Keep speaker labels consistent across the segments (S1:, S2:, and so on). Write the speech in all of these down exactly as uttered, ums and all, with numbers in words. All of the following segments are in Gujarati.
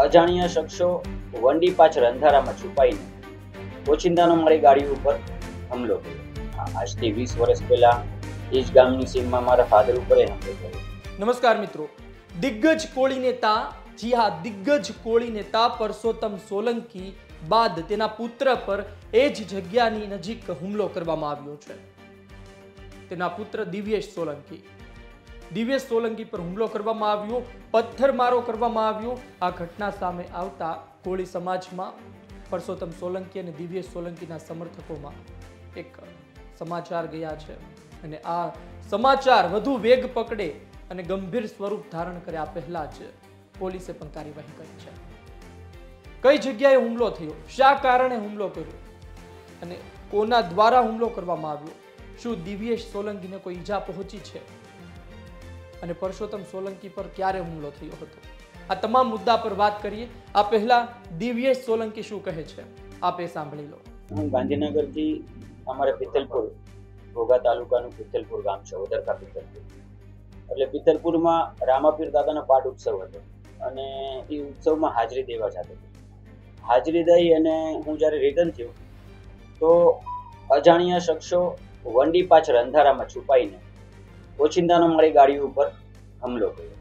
S1: અજાણ્યા શખ્સો વંડી પાછળ અંધારામાં છુપાઈને ઓચિંતાનો મારી ગાડી ઉપર હુમલો કર્યો। આજથી વીસ વર્ષ પહેલા એ જ ગામની સીમમાં મારા ફાધર ઉપર એ હુમલો કર્યો।
S2: નમસ્કાર મિત્રો, દિગ્ગજ કોળી નેતા, જી હા દિગ્ગજ કોળી નેતા પરસોત્તમ સોલંકી બાદ તેના પુત્ર પર એ જ જગ્યાની નજીક હુમલો કરવામાં આવ્યો છે। તેના પુત્ર દિવ્યેશ સોલંકી દિવ્યેશ સોલંકી પર હુમલો કરવામાં આવ્યો, પથ્થરમારો કરવામાં આવ્યો। આ ઘટના સામે આવતા કોળી સમાજમાં પરસોત્તમ સોલંકી અને દિવ્યેશ સોલંકીના સમર્થકોમાં એક સમાચાર ગયા છે અને આ સમાચાર વધુ વેગ પકડે અને ગંભીર સ્વરૂપ ધારણ કરે આ પહેલા જ પોલીસે પણ કાર્યવાહી કરી છે। કઈ જગ્યાએ હુમલો થયો, શા કારણે હુમલો કર્યો અને કોના દ્વારા હુમલો કરવામાં આવ્યો, શું દિવ્યેશ સોલંકીને કોઈ ઈજા પહોંચી છે અને પરસોત્તમ સોલંકી પર ક્યારે હુમલો થયો હતો, આ તમામ મુદ્દા પર વાત કરીએ। આ પહેલા દિવ્યેશ સોલંકી શું કહે છે આપે સાંભળી લો।
S1: હું ગાંધીનગરથી અમારે પિત્તલપુર, ઘોઘા તાલુકાનું પિત્તલપુર ગામ છે, ઓદરકા પિત્તલપુર। એટલે પિત્તલપુરમાં રામાપીર દાદાનો પાઠ ઉત્સવ હતો અને એ ઉત્સવમાં હાજરી દેવા જતો હતો। હાજરી દઈ અને હું જ્યારે રિટર્ન થયો તો અજાણ્યા શખ્સો વંડી પાછળ અંધારામાં છુપાઈને ઓચિંતાનો મારી ગાડી ઉપર હુમલો કર્યો।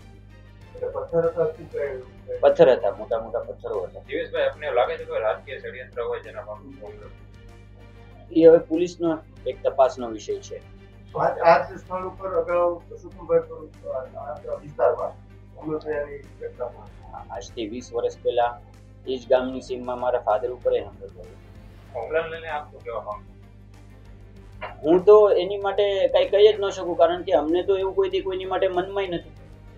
S1: પથ્થર હતા, મોટા મોટા પથ્થરો હતા।
S3: દિવેશભાઈ, આપને લાગે છે કે રાજકીય ષડયંત્ર હોય જેના ભાગમાં
S1: એ હવે પોલીસનો એક તપાસનો વિષય છે।
S4: આ સ્થળ ઉપર અગાઉ પરસોત્તમભાઈ પર વિસ્તારમાં હુમલો થયાની ઘટનામાં
S1: આજથી વીસ વર્ષ પહેલા એ જ ગામની સીમમાં મારા ફાધર ઉપર એ હુમલો કર્યો।
S3: હુમલાને લઈને આપ શું કહેવા માંગો?
S1: હું તો એની માટે કઈ કહી જ ન શકું, કારણ કે અમને તો એવું કોઈ દી કોઈની માટે મનમાં નથી,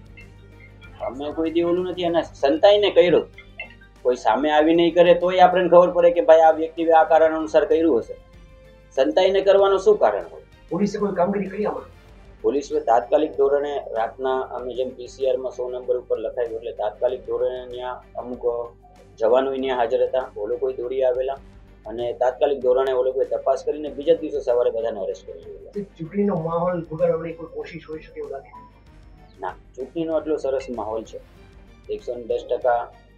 S1: અમે કોઈ દી ઓલું નથી। અને સંતાઈને કર્યો, કોઈ સામે આવી નહીં કરે તોય આપણને ખબર પડે કે ભાઈ આ વ્યક્તિ આ કારણ અનુસાર કર્યું હશે। સંતાઈને કરવાનું શું કારણ હોય?
S4: પોલીસે કોઈ કામગીરી કરી આમાં?
S1: પોલીસે તાત્કાલિક ધોરણે રાતના અમે જેમ પીસીઆરમાં સો નંબર ઉપર લખાયું એટલે તાત્કાલિક ધોરણે ત્યાં અમુક જવાનો ત્યાં હાજર હતા, ઓ લોકોએ દોડી આવેલા અને તાત્કાલિક ધોરણે ઓ લોકોએ તપાસ કરીને બીજા દિવસે સવારે બધાને અરેસ્ટ કરી લીધા।
S4: ચૂંટણીનો માહોલ બગાડવાની કોઈ કોશિશ હોઈ શકે એવું લાગે?
S1: ના, ચૂંટણીનો એટલો સરસ માહોલ છે, એકસો ને દસ ટકા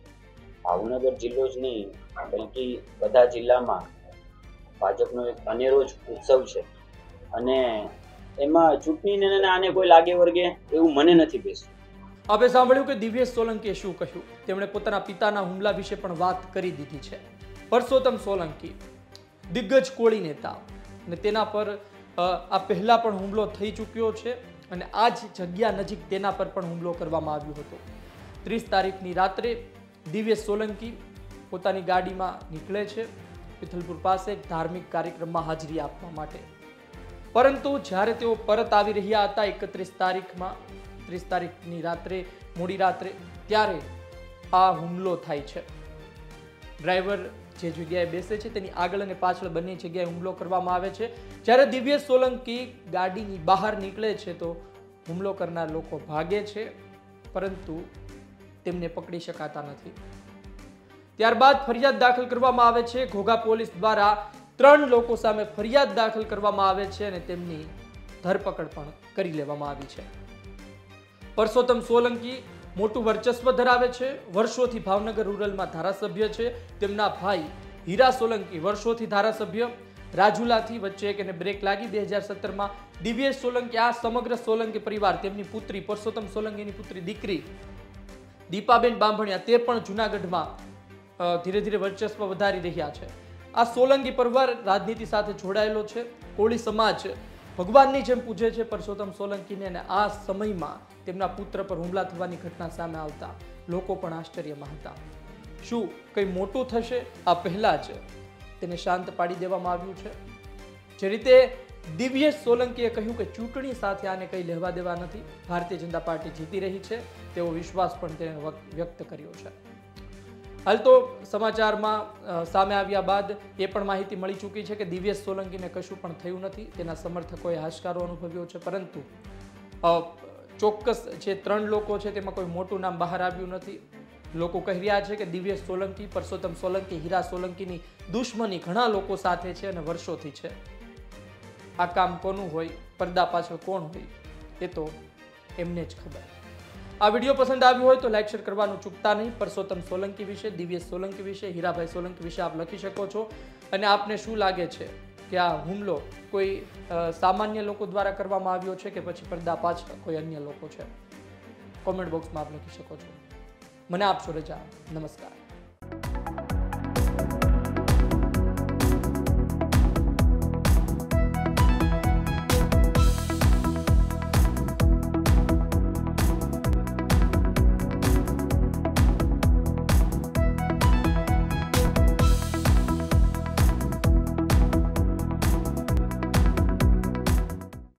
S1: ભાવનગર જિલ્લો જ નહીં બલકી બધા જિલ્લામાં ભાજપનો એક અનેરો જ ઉત્સવ છે અને એમાં ચૂંટણીને આને કોઈ લાગે વર્ગે એવું મને નથી બેસતું।
S2: આપે સાંભળ્યું કે દિવ્યેશ સોલંકીએ શું કહ્યું, તેમણે પોતાના પિતાના હુમલા વિશે પણ વાત કરી દીધી છે। પરસોત્તમ સોલંકી દિગ્ગજ કોળી નેતા અને તેના પર આ પહેલા પણ હુમલો થઈ ચૂક્યો છે અને આ જ જગ્યા નજીક તેના પર પણ હુમલો કરવામાં આવ્યો હતો। ત્રીસ તારીખની રાત્રે દિવ્યેશ સોલંકી પોતાની ગાડીમાં નીકળે છે પિથલપુર પાસે એક ધાર્મિક કાર્યક્રમમાં હાજરી આપવા માટે, પરંતુ જ્યારે તેઓ પરત આવી રહ્યા હતા એકત્રીસ તારીખમાં ત્રીસ તારીખની રાત્રે મોડી રાત્રે ત્યારે આ હુમલો થાય છે। ડ્રાઈવર જે જગ્યાએ બેસે છે તેની આગળ અને પાછળ બંને જગ્યાએ હુમલો કરવામાં આવે છે। જ્યારે દિવ્યેશ સોલંકી ગાડીની બહાર નીકળે છે તો હુમલો કરનાર લોકો ભાગે છે, પરંતુ તેમને પકડી શકાતા નથી। ત્યારબાદ ફરિયાદ દાખલ કરવામાં આવે છે, ઘોઘા પોલીસ દ્વારા ત્રણ લોકો સામે ફરિયાદ દાખલ કરવામાં આવે છે અને તેમની ધરપકડ પણ કરી લેવામાં આવી છે। પરસોત્તમ સોલંકી મોટું વર્ચસ્વ ધરાવે છે, વર્ષોથી ભાવનગર રૂરલમાં ધારાસભ્ય છે। તેમના ભાઈ હીરા સોલંકી વર્ષોથી ધારાસભ્ય રાજુલાથી, વચ્ચે એક એને બ્રેક લાગી બે હજાર સત્તરમાં દિવ્યેશ સોલંકી, આ સમગ્ર સોલંકી પરિવાર, તેમની પુત્રી પરસોત્તમ સોલંકીની પુત્રી દીકરી દીપાબેન બાંભણિયા તે પણ જુનાગઢમાં ધીરે ધીરે વર્ચસ્વ વધારી રહ્યા છે। આ સોલંકી પરિવાર રાજનીતિ સાથે જોડાયેલો છે, કોળી સમાજ ભગવાનની જેમ પૂજે છે પરસોત્તમ સોલંકીને અને આ સમયમાં તેમના પુત્ર પર હુમલા થવાની ઘટના સામે આવતા લોકો પણ આશ્ચર્યમાં હતા। શું કંઈ મોટું થશે? આ પહેલા જ તેને શાંત પાડી દેવામાં આવ્યું છે। જે રીતે દિવ્યેશ સોલંકીએ કહ્યું કે ચૂંટણી સાથે આને કંઈ લેવા દેવા નથી, ભારતીય જનતા પાર્ટી જીતી રહી છે તેવો વિશ્વાસ પણ તેણે વ્યક્ત કર્યો છે। હાલ તો સમાચારમાં સામે આવ્યા બાદ એ પણ માહિતી મળી ચૂકી છે કે દિવ્યેશ સોલંકીને કશું પણ થયું નથી, તેના સમર્થકોએ હાશકારો અનુભવ્યો છે, પરંતુ ચોક્કસ જે ત્રણ લોકો છે તેમાં કોઈ મોટું નામ બહાર આવ્યું નથી। લોકો કહી રહ્યા છે કે દિવ્યેશ સોલંકી, પરસોત્તમ સોલંકી, હીરા સોલંકીની દુશ્મની ઘણા લોકો સાથે છે અને વર્ષોથી છે। આ કામ કોનું હોય, પડદા પાછળ કોણ હોય એ તો એમને જ ખબર। આ વિડીયો પસંદ આવ્યો હોય તો લાઈક શેર કરવાનું ચૂકતા નહીં. પરસોત્તમ સોલંકી વિશે, દિવ્યેશ સોલંકી વિશે, હીરાભાઈ સોલંકી વિશે આપ લખી શકો છો. અને આપને શું લાગે છે કે આ હુમલો કોઈ સામાન્ય લોકો દ્વારા કરવામાં આવ્યો છે કે પછી પડદા પાછળ કોઈ અન્ય લોકો છે? કોમેન્ટ બોક્સમાં આપ લખી શકો છો. મને આપશો રજા. નમસ્કાર.